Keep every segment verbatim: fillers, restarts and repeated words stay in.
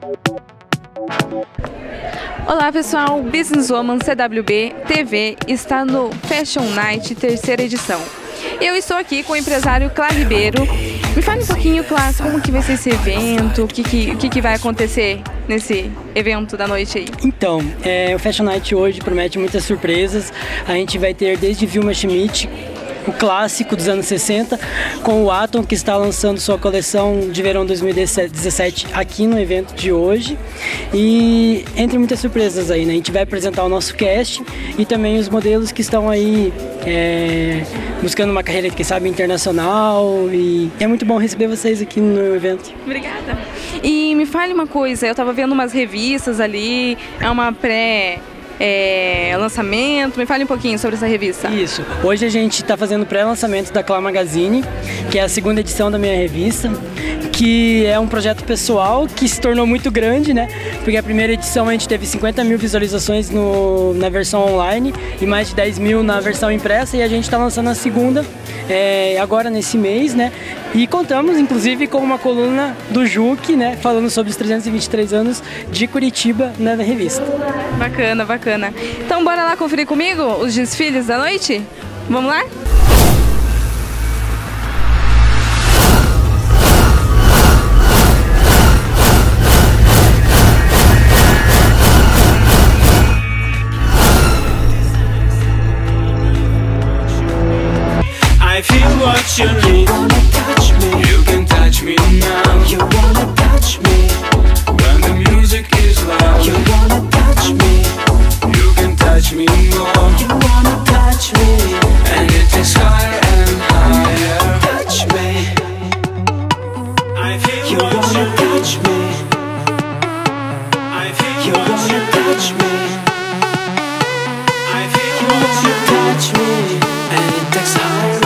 Olá pessoal, Businesswoman C W B T V está no Fashion Night terceira edição. Eu estou aqui com o empresário Clá Ribeiro. Me fale um pouquinho, Clá, como que vai ser esse evento, o que, que, o que, que vai acontecer nesse evento da noite aí? Então, é, o Fashion Night hoje promete muitas surpresas. A gente vai ter desde Vilma Schmidt, o clássico dos anos sessenta, com o Atom, que está lançando sua coleção de verão dois mil e dezessete aqui no evento de hoje. E entre muitas surpresas aí, né? A gente vai apresentar o nosso cast e também os modelos que estão aí é, buscando uma carreira, quem sabe, internacional. E é muito bom receber vocês aqui no evento. Obrigada. E me fale uma coisa, eu estava vendo umas revistas ali, é uma pré... É, lançamento, me fale um pouquinho sobre essa revista. Isso, hoje a gente está fazendo pré-lançamento da Clá Magazine, que é a segunda edição da minha revista, que é um projeto pessoal que se tornou muito grande, né? Porque a primeira edição a gente teve cinquenta mil visualizações no, na versão online e mais de dez mil na versão impressa, e a gente está lançando a segunda é, agora nesse mês, né? E contamos inclusive com uma coluna do Juque, né? Falando sobre os trezentos e vinte e três anos de Curitiba, né, na revista. Bacana, bacana. Então bora lá conferir comigo os desfiles da noite? Vamos lá? I feel what you need. You wanna touch me. You can touch me now. You wanna touch me. When the music is loud. You wanna touch me. You can touch me more. You wanna touch me. And it is higher and higher. Touch me. I feel you what wanna you touch me. I feel you what wanna you touch me. I feel you what you touch me. And it takes higher.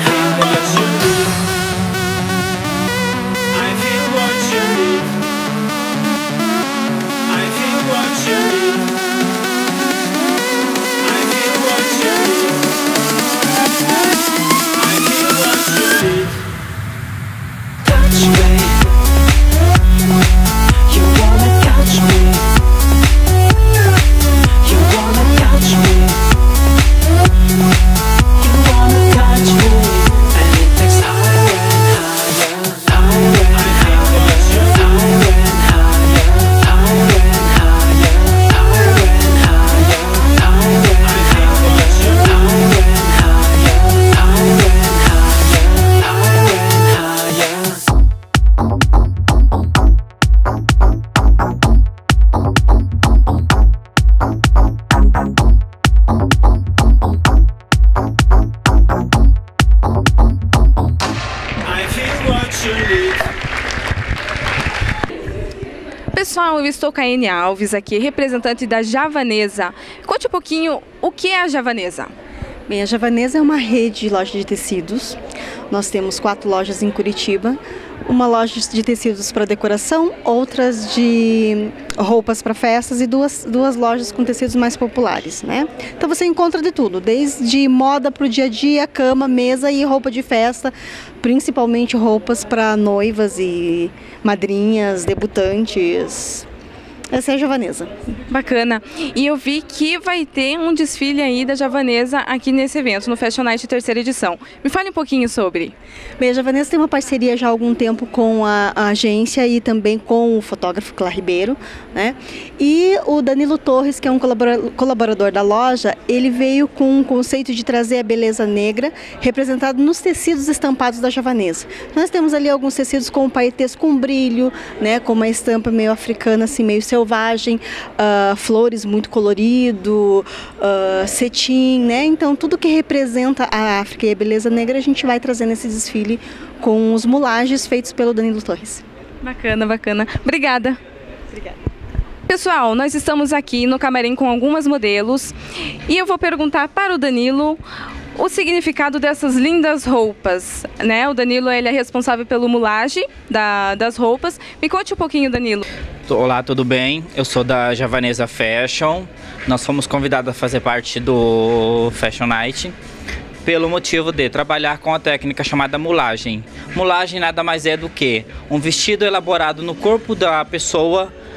Pessoal, eu estou com a Ene Alves aqui, representante da Javanesa. Conte um pouquinho o que é a Javanesa. Bem, a Javanesa é uma rede de lojas de tecidos. Nós temos quatro lojas em Curitiba. Uma loja de tecidos para decoração, outras de roupas para festas e duas, duas lojas com tecidos mais populares, né? Então você encontra de tudo, desde moda para o dia a dia, cama, mesa e roupa de festa, principalmente roupas para noivas e madrinhas, debutantes. Essa é a Javanesa. Bacana. E eu vi que vai ter um desfile aí da Javanesa aqui nesse evento, no Fashion Night terceira edição. Me fale um pouquinho sobre. Bem, a Javanesa tem uma parceria já há algum tempo com a, a agência e também com o fotógrafo Clá Ribeiro, né? E o Danilo Torres, que é um colaborador da loja, ele veio com o conceito de trazer a beleza negra representado nos tecidos estampados da Javanesa. Nós temos ali alguns tecidos com paetês com brilho, né? Com uma estampa meio africana, assim, meio selvagem, uh, flores muito colorido, uh, cetim, né? Então tudo que representa a África e a beleza negra a gente vai trazer nesse desfile com os mulages feitos pelo Danilo Torres. Bacana, bacana. Obrigada. Obrigada. Pessoal, nós estamos aqui no camarim com algumas modelos e eu vou perguntar para o Danilo o significado dessas lindas roupas, né? O Danilo, ele é responsável pelo mulagem da, das roupas. Me conte um pouquinho, Danilo. Olá, tudo bem? Eu sou da Javanesa Fashion. Nós fomos convidados a fazer parte do Fashion Night pelo motivo de trabalhar com a técnica chamada mulagem. Mulagem nada mais é do que um vestido elaborado no corpo da pessoa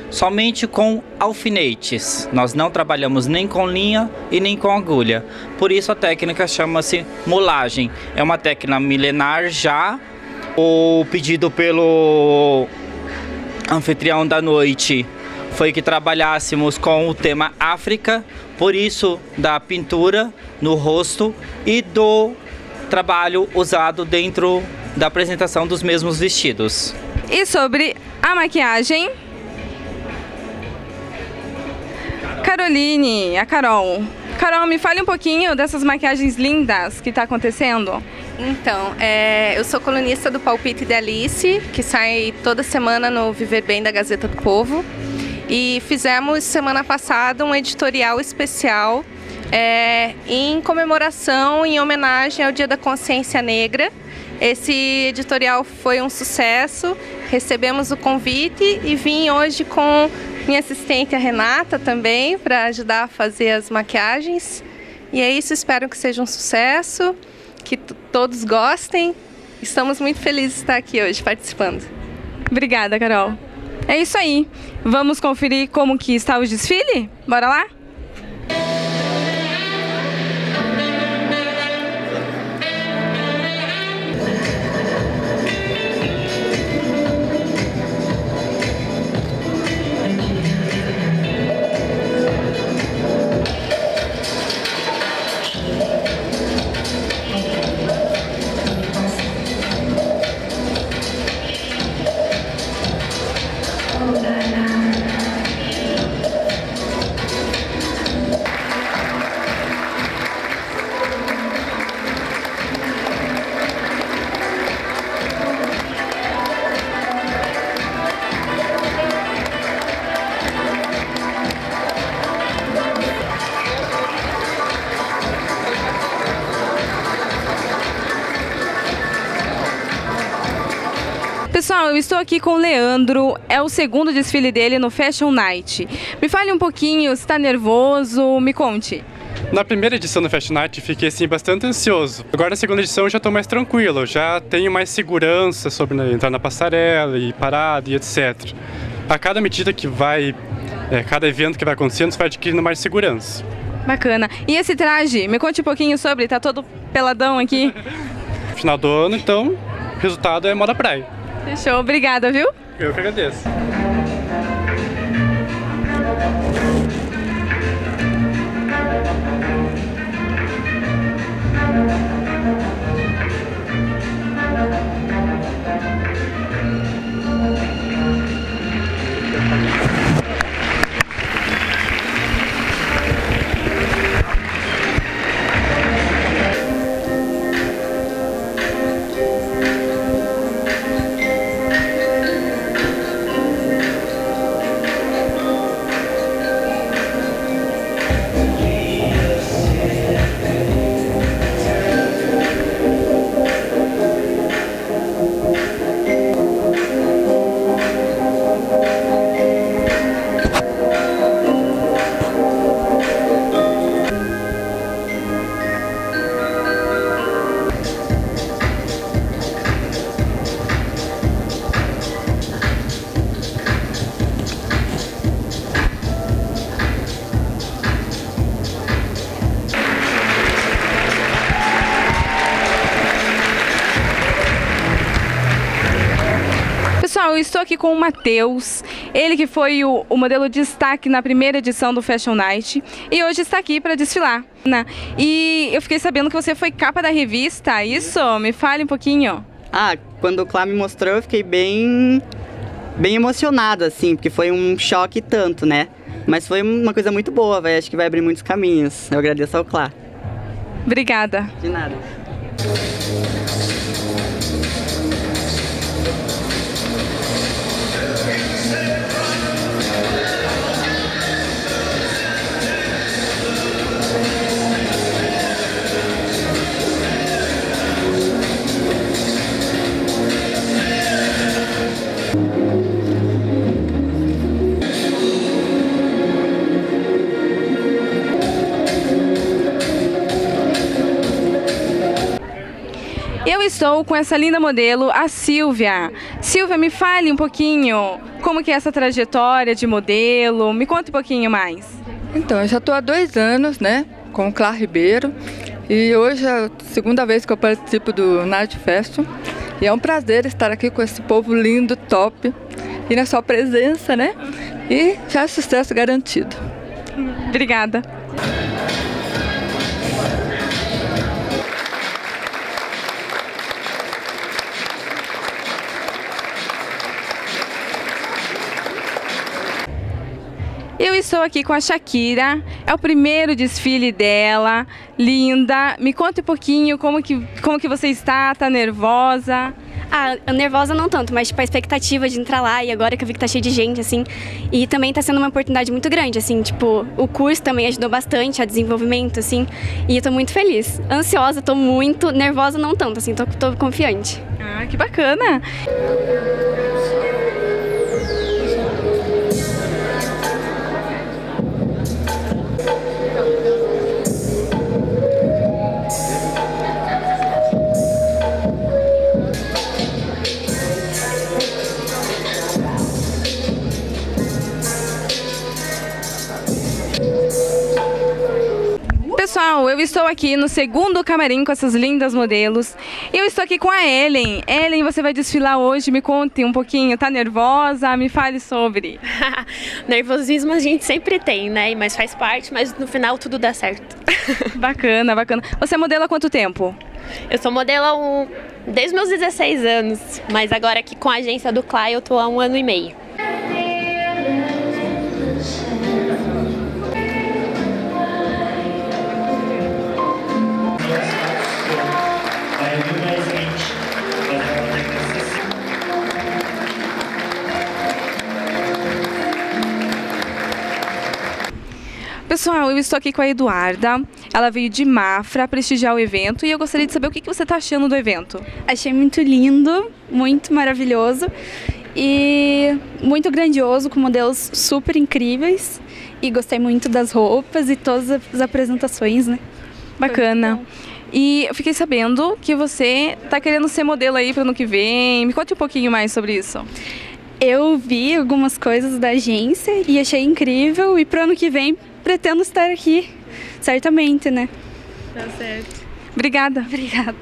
somente com alfinetes. Nós não trabalhamos nem com linha e nem com agulha. Por isso a técnica chama-se mulagem. É uma técnica milenar já. O pedido pelo anfitrião da noite foi que trabalhássemos com o tema África, por isso da pintura no rosto e do trabalho usado dentro da apresentação dos mesmos vestidos. E sobre a maquiagem, Caroline, a Carol. Carol, me fale um pouquinho dessas maquiagens lindas que está acontecendo. Então, é, eu sou colunista do Palpite de Alice, que sai toda semana no Viver Bem da Gazeta do Povo. E fizemos semana passada um editorial especial é, em comemoração, em homenagem ao Dia da Consciência Negra. Esse editorial foi um sucesso, recebemos o convite e vim hoje com minha assistente, a Renata, também, para ajudar a fazer as maquiagens. E é isso, espero que seja um sucesso, que todos gostem. Estamos muito felizes de estar aqui hoje participando. Obrigada, Carol. É isso aí. Vamos conferir como que está o desfile? Bora lá? Pessoal, eu estou aqui com o Leandro, é o segundo desfile dele no Fashion Night. Me fale um pouquinho, se está nervoso, me conte. Na primeira edição do Fashion Night fiquei assim, bastante ansioso. Agora na segunda edição eu já estou mais tranquilo, eu já tenho mais segurança sobre né, entrar na passarela e parada e etcétera. A cada medida que vai, é, cada evento que vai acontecendo, você vai adquirindo mais segurança. Bacana. E esse traje, me conte um pouquinho sobre, tá todo peladão aqui. Final do ano, então, o resultado é moda praia. Fechou, obrigada, viu? Eu que agradeço. Eu estou aqui com o Matheus, ele que foi o, o modelo de destaque na primeira edição do Fashion Night e hoje está aqui para desfilar. Né? E eu fiquei sabendo que você foi capa da revista, isso? Me fale um pouquinho. Ah, quando o Clá me mostrou eu fiquei bem, bem emocionada, assim, porque foi um choque tanto, né? Mas foi uma coisa muito boa, véio, acho que vai abrir muitos caminhos. Eu agradeço ao Clá. Obrigada. De nada. estou com essa linda modelo, a Silvia. Silvia, me fale um pouquinho como que é essa trajetória de modelo, me conta um pouquinho mais. Então, eu já estou há dois anos, né, com o Clá Ribeiro, e hoje é a segunda vez que eu participo do Night Fashion, e é um prazer estar aqui com esse povo lindo, top, e na sua presença, né, e já é sucesso garantido. Obrigada. Eu estou aqui com a Shakira, é o primeiro desfile dela, linda. Me conta um pouquinho como que, como que você está, tá nervosa? Ah, nervosa não tanto, mas tipo, a expectativa de entrar lá e agora que eu vi que tá cheio de gente, assim, e também tá sendo uma oportunidade muito grande, assim, tipo, o curso também ajudou bastante a desenvolvimento, assim, e eu tô muito feliz. Ansiosa, tô muito, nervosa não tanto, assim, tô, tô confiante. Ah, que bacana! Pessoal, eu estou aqui no segundo camarim com essas lindas modelos. Eu estou aqui com a Ellen. Ellen, você vai desfilar hoje, me conte um pouquinho, tá nervosa? Me fale sobre. Nervosismo a gente sempre tem, né? Mas faz parte, mas no final tudo dá certo. Bacana, bacana. Você é modelo há quanto tempo? Eu sou modelo há um, desde meus dezesseis anos, mas agora aqui com a agência do Clá eu tô há um ano e meio. Pessoal, eu estou aqui com a Eduarda, ela veio de Mafra prestigiar o evento e eu gostaria de saber o que você está achando do evento. Achei muito lindo, muito maravilhoso e muito grandioso, com modelos super incríveis e gostei muito das roupas e todas as apresentações, né? Bacana. E eu fiquei sabendo que você está querendo ser modelo aí para o ano que vem, me conte um pouquinho mais sobre isso. Eu vi algumas coisas da agência e achei incrível e para o ano que vem pretendo estar aqui, certamente, né? Tá certo. Obrigada. Obrigada.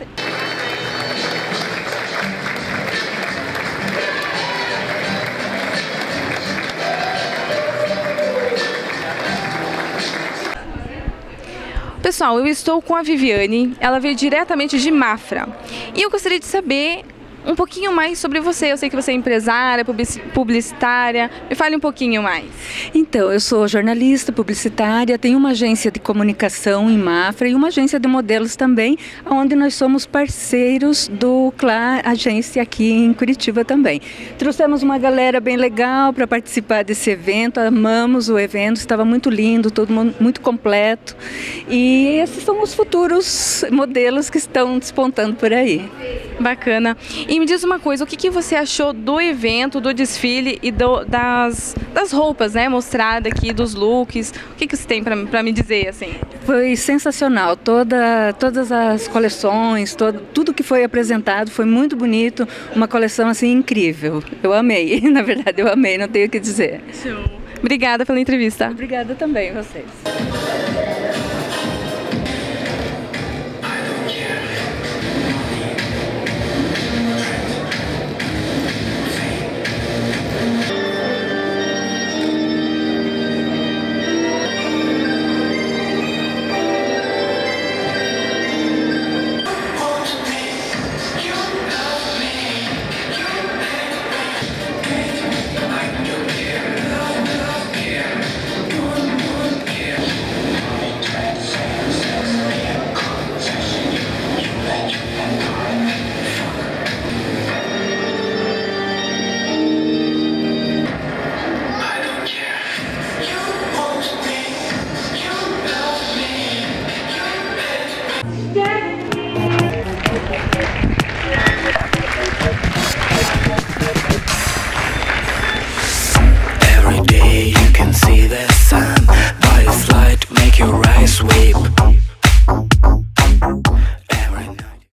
Pessoal, eu estou com a Viviane, ela veio diretamente de Mafra. E eu gostaria de saber um pouquinho mais sobre você. Eu sei que você é empresária, publicitária. Me fale um pouquinho mais. Então, eu sou jornalista, publicitária, tenho uma agência de comunicação em Mafra e uma agência de modelos também, onde nós somos parceiros do Clá Agência aqui em Curitiba também. Trouxemos uma galera bem legal para participar desse evento, amamos o evento, estava muito lindo, todo mundo muito completo. E esses são os futuros modelos que estão despontando por aí. Bacana. E me diz uma coisa, o que, que você achou do evento, do desfile e do, das, das roupas, né, mostrada aqui, dos looks? O que, que você tem para me dizer, assim? Foi sensacional, Toda, todas as coleções, todo, tudo que foi apresentado foi muito bonito, uma coleção assim incrível. Eu amei, na verdade eu amei, não tenho o que dizer. Show. Obrigada pela entrevista. Obrigada também, vocês.